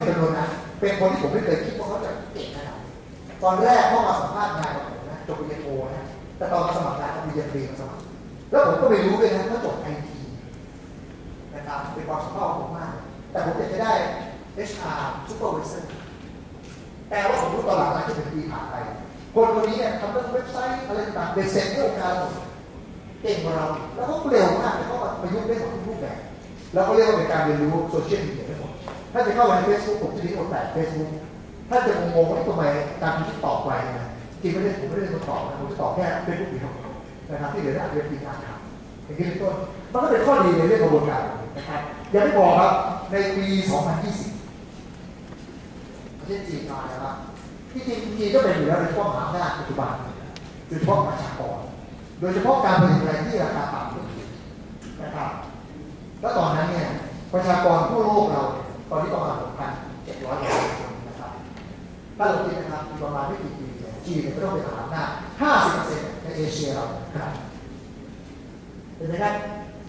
จำนวนนั้นเป็นคนที่ผมไม่เคยคิดว่าเขาจะเก่งขนาดตอนแรกเข้ามาสัมภาษณ์งานกับผมนะจบปริญญาโทนะแต่ตอนมาสมัครงานปริญญาตรีมาสมัครแล้วผมก็ไม่รู้เลยนะว่าจบ IT นะครับเป็นความสามารถของผมมากแต่ผมอยากจะได้ HR Supervisor แต่ว่าผมรู้ตอนหลังที่เป็นปีผ่านไปคนคนนี้เนี่ยทำเรื่องเว็บไซต์อะไรต่างๆเป็นเซ็นเตอร์องค์การเก่งกว่าเราแล้วเขาเร็วมากเขาประยุกต์ได้หมดทุกรูปแบบแล้วก็เรียกว่าเป็นการเรียนรู้โซเชียลมีเดียได้หมดถ้าจะเข้าไปใน Facebook ผมจะมีคนแตะ Facebook ถ้าจะงงว่าทำไมการที่ตอบไปนะจริงไม่ได้ผมไม่ได้คนตอบนะผมจะตอบแค่ Facebook เดียวนะครับที่เหลืออาจจะเป็นปีการทำอย่างนี้เป็นต้นมันก็เป็นข้อดีในเรื่องกระบวนการนะครับยังไม่บอกครับในปี 2020 ประเทศจีนมาแล้วครับที่จีนก็เป็นอยู่แล้วโดยเฉพาะมหาอำนาจปัจจุบันโดยเฉพาะประชากรโดยเฉพาะการผลิตอะไรที่ราคาต่ำนะครับแล้วตอนนั้นเนี่ยประชากรทั่วโลกเราตอนนี้ประมาณ 6,700 ล้านคนนะครับถ้าเราคิดนะครับมีประมาณไม่กี่ปีจีนก็ต้องเป็นมหาอำนาจ 50% ในเอเชียเราครับเห็นไหมครับ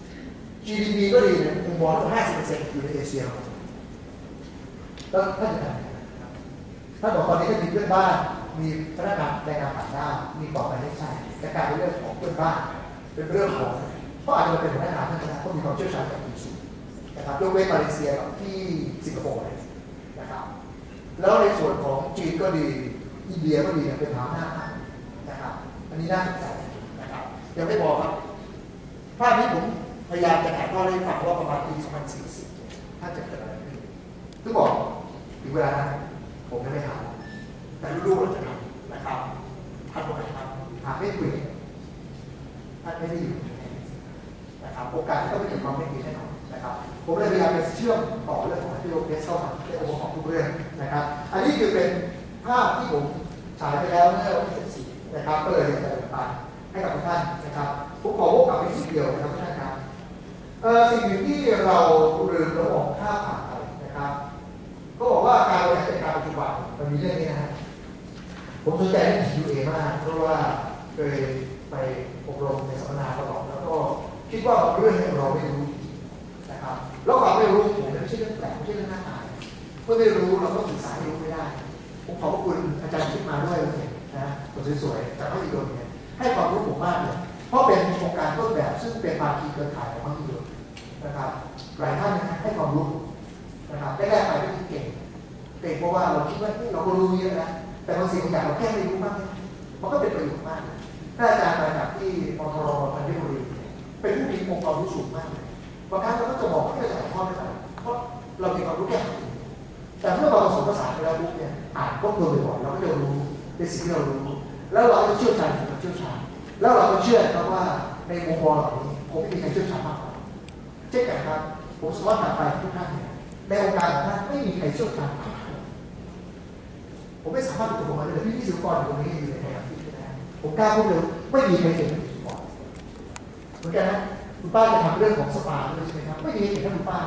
GDP ก็ดีนะมุมมองว่า 50% อยู่ในเอเชียเราแล้วท่านจะทำยังไงถ้าบอกตอนนี้ถ้ามีเพื่อนบ้านมีพนักงานแรงงานต่างด้าวมีต่อไปไม่ใช่แต่การเป็นเรื่องของเพื่อนบ้านเป็นเรื่องของเขาอาจจะเป็นพนักงานท่านนะเขามีความเชี่ยวชาญแบบสูงนะครับยกเว้นมาเลเซียกับที่สิงคโปร์นะครับแล้วในส่วนของจีนก็ดีอินเดียก็ดีเป็นฐานหน้านะครับอันนี้น่าสนใจนะครับยังไม่บอกครับภาพนี้ผมพยายามจะถ่ายทอดให้ฟังว่าประมาณปี 2040 ถ้าจะเกิดอะไรขึ้นทุกบอกถึงเวลานั้นผมไม่ทำแต่รู้ๆเราจะทำนะครับทำตรงไหนครับหาไม่คุยท่านไม่ได้อยู่นะครับโอกาสที่ต้องไปถึงความไม่ดีแน่นอนนะครับผมเลยพยายามจะเชื่อมต่อเรื่องของที่โลกเบสเข้ามาในองค์ของทุกเรื่องนะครับอันนี้คือเป็นภาพที่ผมฉายไปแล้วเมื่อวันที่14นะครับก็เลยอยากจะแบ่งปันให้กับทุกท่านนะครับผมขอวกกลับไปสิ่งเดียวนะครับทุกท่านครับสิ่งหนึ่งที่เราลืมเราบอกข้ามผ่านไปนะครับก็บอกว่าการบริหารจัดการปัจจุบันมันมีเรื่องนี้นะฮะผมสนใจเรื่อง QA มากเพราะว่าเคยไปอบรมในสัมมนาตลอดแล้วก็คิดว่าเรื่องนี้เราไม่รู้นะครับแล้วความไม่รู้ผมไม่ใช่เรื่องแปลกไม่ใช่เรื่องน่าอายเมื่อไม่รู้เราก็ศึกษาให้รู้ไม่ได้ผมขอบคุณอาจารย์คิดมาด้วยนะคนสวยๆจากพระอินทร์เนี่ยให้ความรู้ผมมากเลยเพราะเป็นโครงการต้นแบบซึ่งเป็นภาคีเครือข่ายของพระอินทร์นะครับหลายท่านให้ความรู้นะครับได้แรกไปไม่เก่งเพราะว่าเราคิดว่าเราก็รู้เยอะนะแต่บางสิ่งบางอย่างเราแค่ไม่รู้มากมันก็เป็นประโยชน์มากถ้าอาจารย์มาจากที่มทรธัญบุรีเป็นผู้มีองค์ความรู้สูงมากเลยบางครั้งเราก็จะบอกว่าไม่ได้ถ่ายทอดไม่ได้เพราะเรามีความรู้แค่แต่เมื่อเราผสมผสานไปแล้วปุ๊บเนี่ยอ่านก็เพิ่มบ่อยเราก็จะรู้ในสิ่งที่เรารู้แล้วเราก็เชี่ยวชาญเชี่ยวชาญแล้วเราก็เชื่อครับว่าในมุมมองเหล่านี้ผมไม่มีใครเชี่ยวชาญมากกว่าเช่นกันครับผมสามารถถามไปทุกท่านเนี่ยในองค์การของท่านไม่มีใครเชี่ยวชาญมากผมไม่สามารถเป็นตัวผมมาเลยพี่สุกรอยู่ตรงนี้อยู่ในแนวคิดนะผมกล้าพูดเลยไม่มีใครเก่งเท่าพี่สุกรเหมือนกันนะคุณป้าจะทำเรื่องของสปาด้วยใช่ไหมครับไม่มีใครเก่งเท่าคุณป้า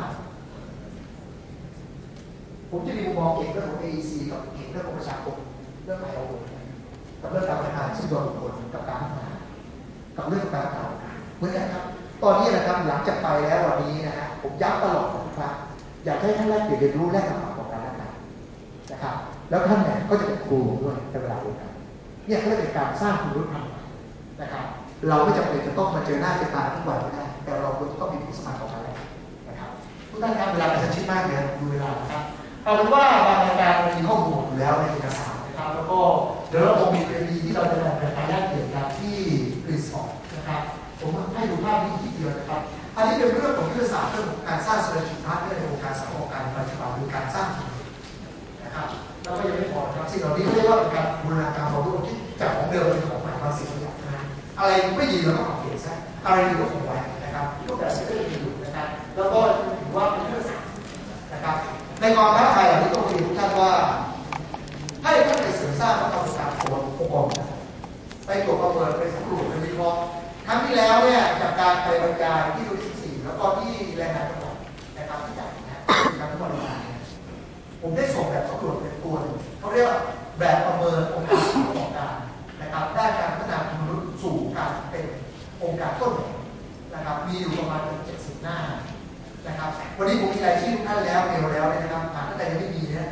ผมจะมีมุมมองเก่งเรื่องของ AEC กับเก่งเรื่องของประชาคมเรื่องไหนเอาหมดกับเรื่องการบริหารซึ่งตัวบุคคลกับการพัฒนากับเรื่องการเก่าเหมือนกันครับตอนนี้นะครับหลังจากไปแล้ววันนี้นะฮะผมย้ำตลอดนะครับอยากให้ท่านแลกเปลี่ยนเรียนรู้แลกกับของการและกันนะครับแล้วท่านเนี่ยก็จะเป็นครูด้วยในเวลาเดียวกันเนี่ยก็เป็นการสร้างคุณรู้ธรรมนะครับเราไม่จำเป็นจะต้องมาเจอหน้าเจอตาทุกวันไม่ได้แต่เราควรจะต้องมีพิสมัยของกันนะครับทุกท่านครับเวลาจะชิ้นมากเลยดูเวลานะครับเอาเป็นว่าบางรายการมีข้อมูลอยู่แล้วในเอกสารนะครับแล้วก็เดี๋ยวเราคงมีเวทีที่เราจะนำไปแลกเปลี่ยนกันที่กรีซอร์นะครับผมให้ดูภาพนี้ทีเดียวนะครับอันนี้เป็นเรื่องของยุทธศาสตร์เรื่องของการสร้างเศรษฐกิจพาร์ทเนอร์ในองค์การสังคมการปัจจุบันหรือการสร้างทีมนะครับแล้วก็ยังไม่พอครับสิ่งเหล่านี้เรียกว่าเป็นการบูรณาการของผู้ที่จากของเดิมเป็นของใหม่บางสิ่งบางอย่างนะอะไรไม่ดีเราก็เอาเปลี่ยนซะอะไรดีก็คงไว้นะครับรูปแบบสิ่งที่ดีอยู่นะครับแล้วก็ถือว่าเป็นยุทธศาสตร์นะครับในกองทัพไทยที่ต้องเรียนทุกท่านว่าให้ท่านไปเสริมสร้างประสบการณ์ขององค์กรไปตรวจประเมินไปสำรวจไปวิเคราะห์ครั้งที่แล้วเนี่ยจากการไปบรรยายที่รุ่น14แล้วก็ที่แรงงานจังหวัดนะครับที่จัดนะการทุกวันงานผมได้ส่งแบบสำรวจเป็นตัวเขาเรียกว่าแบบประเมินองค์การประกอบการนะครับด้านการพัฒนามนุษย์สู่การเป็นองค์การต้นแบบนะครับมีอยู่ประมาณ70 หน้านะครับวันนี้ผมมีรายชื่อทุกท่านแล้วเมลแล้วนะครับท่านใดยังไม่มีนะ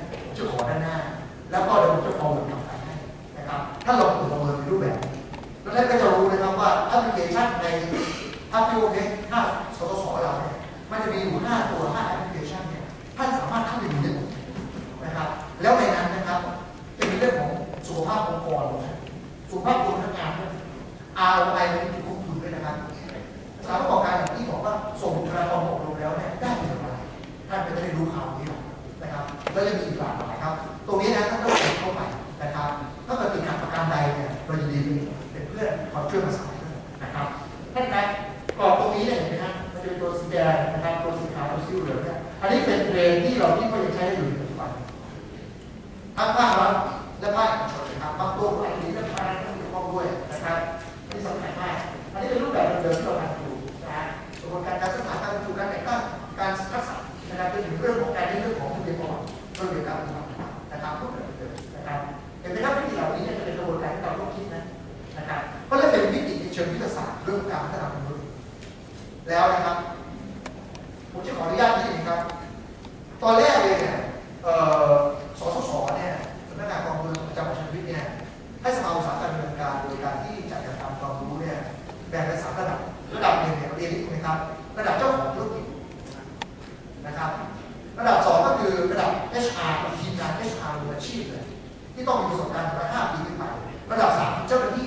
ก็จะมีอีกหลากหลายครับตรงนี้นะท่านต้องเข้าไปนะครับถ้าเกิดติดขัดประการใดเนี่ยเรายินดีเป็นเพื่อนความช่วยมาสายนะครับท่านครับกรอบตรงนี้เนี่ยเห็นไหมครับมันจะเป็นตัวสีแดงนะครับตัวสีขาวตัวสีเหลืองเนี่ยอันนี้เป็นเทรนที่เราที่เขายังใช้อยู่ในปัจจุบันทั้งภาครัฐและภาคเอกชนนะครับบางตัวก็อาจจะมีเรื่องการเกี่ยวข้องด้วยนะครับที่สำคัญมากอันนี้เป็นรูปแบบเดิมที่เราทำอยู่นะฮะกระบวนการสถานการณ์ถูกการแต่งตั้งการคัดสรรนะครับเป็นถึงเรื่องของการเรื่องของทะเบียนประวัติระเบียบการปฏิบัตินะครับรูปแบบเดิมนะครับเห็นไหมครับวิธีเหล่านี้จะเป็นกระบวนการที่เราต้องคิดนะครับก็เลยเป็นวิธีในเชิงวิทยาศาสตร์เรื่องการพัฒนามนุษย์แล้วนะครับผมจะขออนุญาตนิดนึงครับตอนแรกเลยเนี่ยสสสเนี่ยสำนักงานกองทุนประจำชีวิตเนี่ยให้สภาอุตสาหกรรมดำเนินการโดยการที่จัดการทำความรู้เนี่ยแบ่งเป็น3ระดับหนึ่งเนี่ยเรียนรู้นะครับระดับเจ้าของธุรกิจนะครับระดับ2ก็คือระดับ HR ทีมงาน HR มืออาชีพเลยที่ต้องมีประสบการณ์มา5 ปีขึ้นไประดับ3เจ้าหน้าที่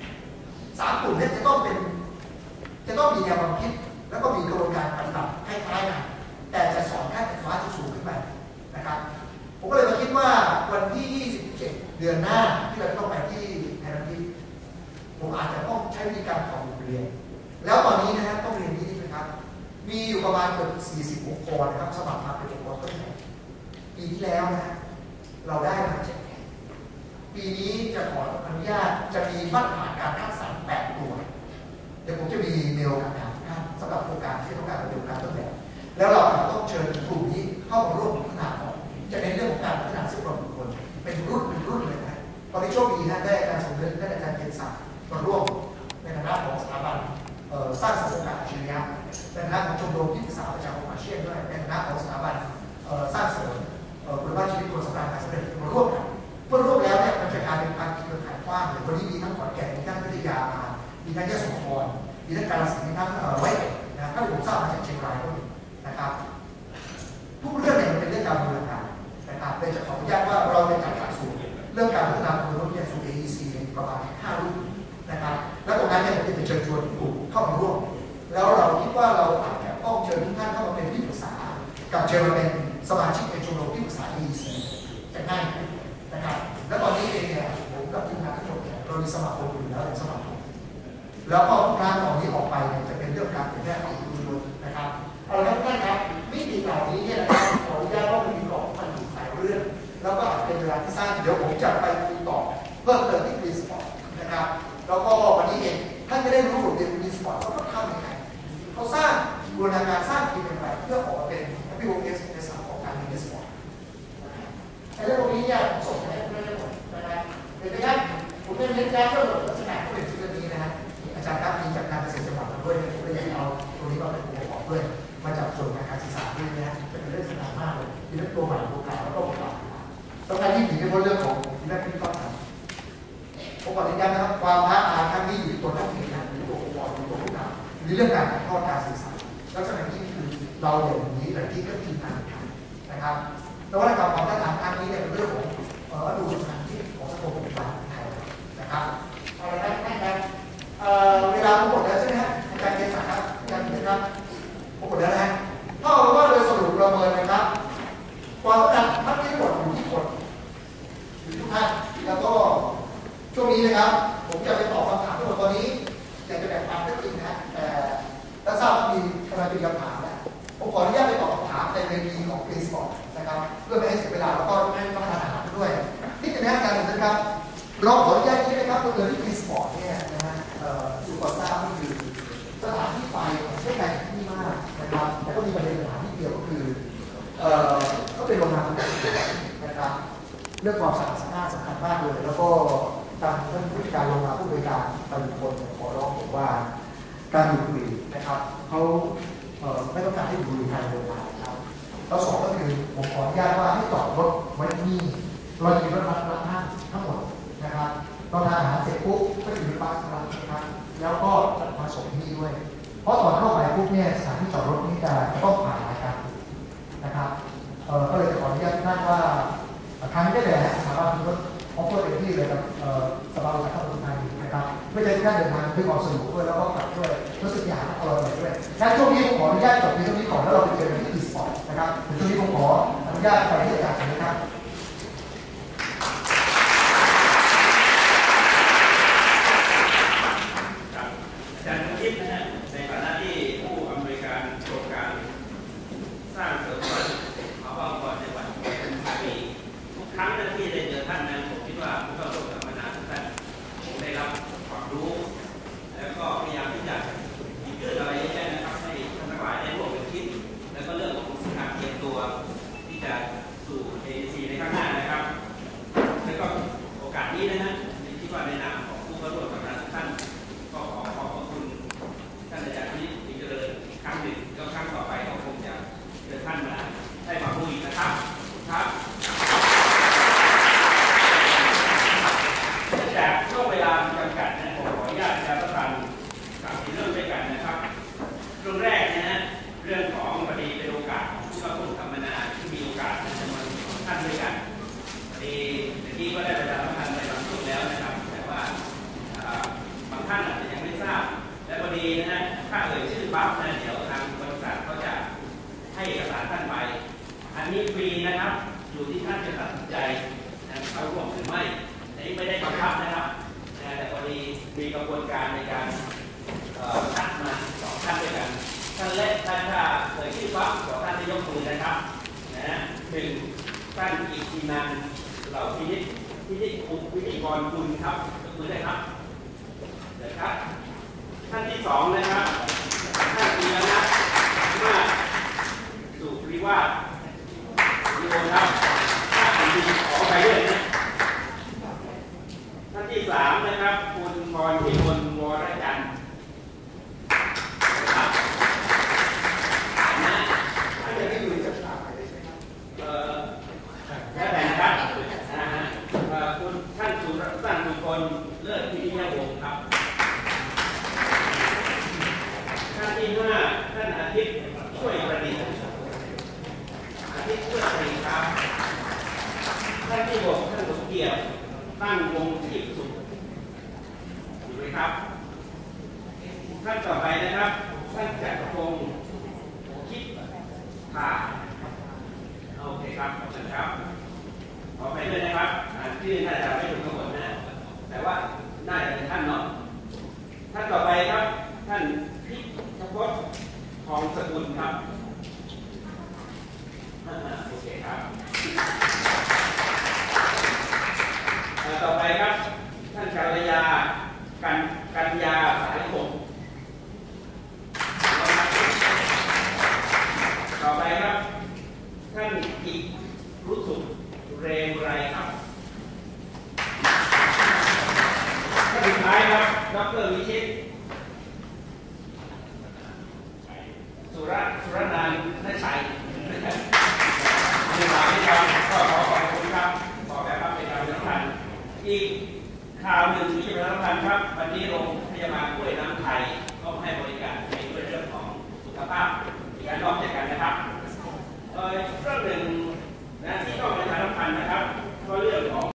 3กลุ่มนี้จะต้องมีแนวความคิดแล้วก็มีกระบวนการปฏิบัติคล้ายๆกันแต่จะสอนแค่แต่คลาสที่สูงขึ้นไปนะครับผมก็เลยมาคิดว่าวันที่27เดือนหน้าที่เราต้องไปที่ไทยรัฐผมอาจจะต้องใช้วิธีการของเรียนแล้วตอนนี้นะฮะต้องเรียนนี้นะครับมีอยู่ประมาณเกือบ40องค์กรนะครับสมัครมาเป็นองค์กรต้นแบบปีที่แล้วนะเราได้มา7แห่งปีนี้จะขออนุญาตจะมีมาตรฐานการคัดสรร8ตัวเดี๋ยวผมจะมีเมลกับทางท่านสำหรับโครงการที่ต้องการดำเนินการต้นแบบแล้วเราต้องเชิญกลุ่มนี้เข้ามาร่วมพัฒนาต่อจะในเรื่องของการพัฒนาสิ่งประบุคคลเป็นรุ่นเลยนะตอนนี้โชคดีนะได้การส่งเสริมได้อาจารย์เกียรติศักดิ์มาร่วมในฐานะของสถาบันสร้างสรรค์โอกาสอัจฉริยะในฐานะของชมรมที่ปรึกษาประชาคมอาเซียนด้วยในฐานะของสถาบันสร้างเสริมคุณภาพชีวิตคนสำคัญการสำเร็จมาร่วมกันเมื่อร่วมแล้วเนี่ยมันจะกลายเป็นการเครือข่ายกว้างเลยวันนี้มีทั้งขอนแก่นมีทั้งวิทยามามีทั้งยโสธรมีทั้งกาฬสินธุ์มีทั้งร้อยเอ็ดนะถ้าผมทราบมาจากเชียงรายก็มีนะครับทุกเรื่องเนี่ยมันเป็นเรื่องการบูรณานะครับเลยจะขออนุญาตว่าเราจะจัดการสู่เรื่องการพัฒนาคุณภาพชีวิตสู่ AEC ประมาณ5 รุ่นนะครับแล้วตรงนั้นเนี่ยผมจะเชิญชวนกลุ่มเข้ามาร่วมแล้วเราคิดว่าเราอาจจะต้องเชิญทุกท่านเข้ามาเป็นที่ปรึกษากับเชิญมาเป็นสมาชิกในชมรมที่ปรึกษา EEC จะง่ายนะครับแล้วตอนนี้เองเนี่ยผมกับทีมงานทั้งหมดเนี่ยเรามีสมาคมอยู่แล้วในสมาคมแล้วก็ทุกครั้งตอนนี้ออกไปเนี่ยจะเป็นเรื่องการเผยแพร่ของคุณล้วนนะครับเอาละครับท่านครับวิธีเหล่านี้เนี่ยนะครับขออนุญาตว่ามันมีกรอบมันอยู่หลายเรื่องแล้วก็อาจเป็นเวลาที่สั้นเดี๋ยวผมจะไปคุยต่อเพิ่มเติมที่ฟรีสปอร์ตนะครับแล้วก็วันนี้เองท่านจะได้รู้บทเรียนฟรีสปอร์ตว่าเขาทำยังไงเขาสร้างบูรณาการสร้างทีมอย่างไรเพื่อออกมาเป็น WOS ในสายของการเรียนสปอร์ตในเรื่องตรงนี้เนี่ยผมส่งให้เพื่อนๆหมดนะครับเห็นไหมครับผมเป็นเน้นย้ำเรื่องลักษณะที่เป็นชื่อนี้นะฮะอาจารย์ครับมีจากการเกษตรจังหวัดมาด้วยผมเลยอยากเอาตรงนี้มาเป็นองค์ประกอบด้วยมาจากส่วนการศึกษาด้วยนะจะเป็นเรื่องสำคัญมากเลยที่เรื่องตัวใหม่ตัวเก่าแล้วก็ตัวเก่าต้องการที่หนีในเรื่องของที่นักวิเคราะห์ผมขอยืนยันนะครับความท้าทายครั้งนี้อยู่ตัวนักเรียนนะหรือตัวองค์กรหรือตัวผู้นำหรือเรื่องการถ่ายทอดการสื่อสารลักษณะที่คือเราอย่างนี้หลายที่ก็ทีมงานนะครับนวัตกรรมความท้าทายครั้งนี้เนี่ยเป็นเรื่องของดูสถานที่ของสังคมปัจจุบันไทยนะครับเอาละนะครับเวลาผมหมดแล้วใช่ไหมฮะอาจารย์เกียรติศักดิ์ครับอาจารย์เกียรติครับผมหมดแล้วนะฮะถ้าเราว่าโดยสรุปประเมินนะครับความต้องการทั้งที่หมดอยู่ที่คนอยู่ทุกท่านแล้วก็ช่วงนี้นะครับผมจะไปตอบคำถามทั้งหมดตอนนี้อยากจะแบ่งปันได้จริงนะแต่ถ้าทราบว่ามีกำลังเป็นคำถามนะผมขออนุญาตไปตอบคำถามในเวทีของฟรีสปอร์ตนะครับเพื่อไม่ให้เสียเวลาแล้วก็ไม่ต้องทานอาหารด้วยที่จะแนะนำกันนะครับเราขออนุญาตที่นะครับตัวเรือที่ฟรีสปอร์ตเนี่ยนะฮะสุขภาพก็คือสถานที่ไฟไม่ไกลที่นี่มากนะครับแต่ก็มีประเด็นปัญหาที่เดียวก็คือก็เป็นโรงงานนะครับเรื่องความสะอาดสำคัญมากเลยแล้วก็ทางท่านผู้การโรงงานผู้บริการบางคนขอร้องผมว่าการดูดบุหรี่นะครับเขาไม่ต้องการให้ดูดบุหรี่ภายในโรงงานครับแล้วสองก็คือผมขออนุญาตว่าให้จอดรถไว้ที่นี่เราจะมีรถรับท่านทั้งหมดนะครับเราทานอาหารเสร็จปุ๊บก็จะมีบัสรับนะครับแล้วก็จะมาส่งที่นี่ด้วยเพราะตอนเข้าไปปุ๊บเนี่ยสถานที่จอดรถนี่จะต้องผ่านรายการนะครับก็เลยจะขออนุญาตท่านว่าครั้งนี้ได้เลยนะสถาบันรถออฟเฟอร์เต็มที่เลยกับสภาอุตสาหกรรมไทยนะครับไม่ใช่แค่เดินทางด้วยความสนุกด้วยแล้วก็กลับด้วยรู้สึกอยากอร่อยด้วยงั้นช่วงนี้ผมขออนุญาตจบในช่วงนี้ก่อนแล้วเราไปเจอกันที่อีสปอร์ตนะครับในช่วงนี้ผมขออนุญาตไปที่อาจารย์นะครับอาจารย์คิดนะฮะในฐานะที่ผู้อำนวยการโครงการสร้างเสริมสร้างหอพักองค์กรจังหวัดปทุมธานีทุกครั้งที่ได้เจอท่านนั้นผมคิดว่าผู้เข้าร่วมสัมมนาทุกท่านคงได้รับความรู้แล้วก็พยายามที่จะเกิดอะไรเยอะแยะนะครับให้ท่านทั้งหลายได้ร่วมกันคิดแล้วก็เรื่องของการเตรียมตัวที่จะสู่ AEC ในข้างหน้านะครับแล้วก็โอกาสนี้นะฮะคิดว่าในนามของผู้เข้าร่วมสัมมนาทุกท่านก็ขอขอบคุณท่านอาจารย์ที่เจริญอีกครั้งหนึ่งแล้วครั้งต่อไปก็คงจะเชิญท่านมาให้ความรู้อีกนะครับครับเนื่องจากช่วงเวลาจำกัดนะผมขออนุญาตจะประทาน3 เรื่องด้วยกันนะครับเรื่องแรกนะฮะเรื่องของพอดีเป็นโอกาสของผู้เข้าร่วมสัมมนาที่มีโอกาสจะมาท่านด้วยกันพอดีเมื่อกี้ก็ได้ประชาสัมพันธ์ไปบางช่วงแล้วนะครับแต่ว่าบางท่านอาจจะยังไม่ทราบและพอดีนะฮะถ้าเอ่ยชื่อปั๊บนะเดี๋ยวทางบริษัทเขาจะให้เอกสารท่านไปอันนี้ฟรีนะครับอยู่ที่ท่านจะตัดสินใจเข้าร่วมหรือไม่อันนี้ไม่ได้บังคับนะครับแต่พอดีมีกระบวนการในการคัดมา2 ท่านด้วยกันท่านแรกท่านถ้าเอ่ยชื่อปั๊บ2 ท่านจะยกมือนะครับนะ1ท่านอิทธินันท์เหล่าพิธีกรคุณครับยกมือได้ครับเดี๋ยวครับท่านที่2นะครับท่านธีรนัทมาสุริวาสมีคนครับท่านที่ขอไปด้วยนะท่านที่3นะครับคุณพรพิมลวรจันทร์ครับนะท่านจะไม่อยู่กับเราได้ไหมครับแล้วแต่นะครับคุณท่านสุรศักดิ์สุคนเลิศพิทยาวงศ์ครับท่านที่5ท่านอาทิตย์ช่วยประดิษฐ์อาทิตย์ช่วยประดิษฐ์ครับท่านที่6ท่านสมเกียรติตั้งวงทิพย์สุขอยู่ไหมครับท่านต่อไปนะครับท่านจักรพงศ์คิดผ่าโอเคครับขอบคุณครับขอไปด้วยนะครับชื่อน่าจะไม่ถูกทั้งหมดนะแต่ว่าน่าจะเป็นท่านเนาะท่านต่อไปครับท่านพิชพจน์ทองสกุลครับโอเคครับต่อไปครับท่านกัลยากัญญาสายคมต่อไปครับท่านกิจรุสุเรมไรครับท่านสุดท้ายครับดร.วิชิตสุรนันท์นชัยในสามที่เราก็ขอขอบคุณครับขอแบบว่าเป็นการสำคัญอีกข่าวหนึ่งที่จะเป็นสำคัญครับวันนี้โรง